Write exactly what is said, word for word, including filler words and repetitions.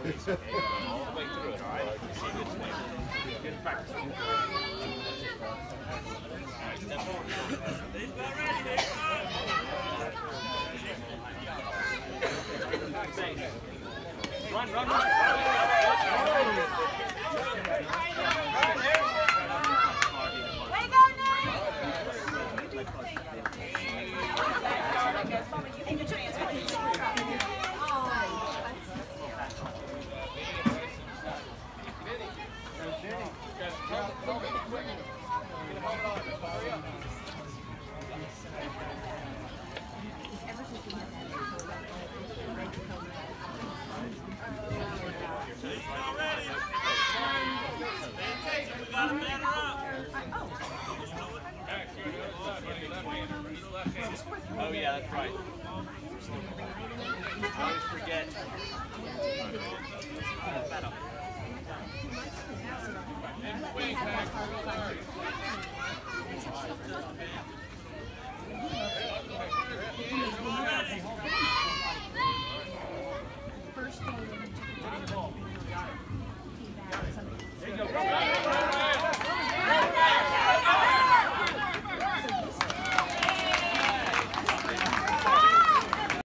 All the way through it, all right? You see good swing. Good practice. All right, step forward. Run, run, run. Way to go, Nick! And you took this one. Oh yeah, that's right. Always forget.